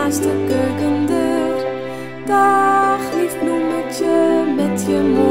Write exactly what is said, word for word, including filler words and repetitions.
naast de keukendeur. Dag lief bloemetje met je